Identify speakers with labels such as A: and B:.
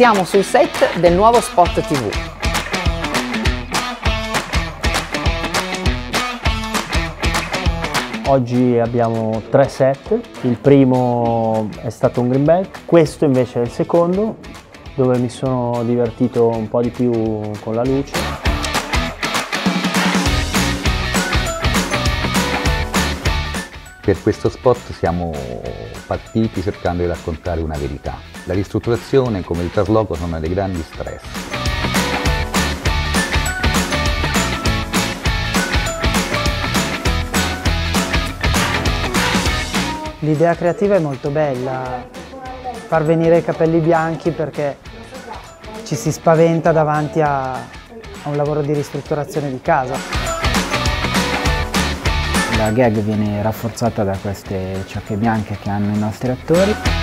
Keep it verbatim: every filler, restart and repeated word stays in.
A: Siamo sul set del nuovo spot tivù.
B: Oggi abbiamo tre set, il primo è stato un green bag, questo invece è il secondo, dove mi sono divertito un po' di più con la luce.
C: Per questo spot siamo partiti cercando di raccontare una verità. La ristrutturazione come il trasloco sono dei grandi stress.
D: L'idea creativa è molto bella, far venire i capelli bianchi perché ci si spaventa davanti a, a un lavoro di ristrutturazione di casa.
E: La gag viene rafforzata da queste ciocche bianche che hanno i nostri attori.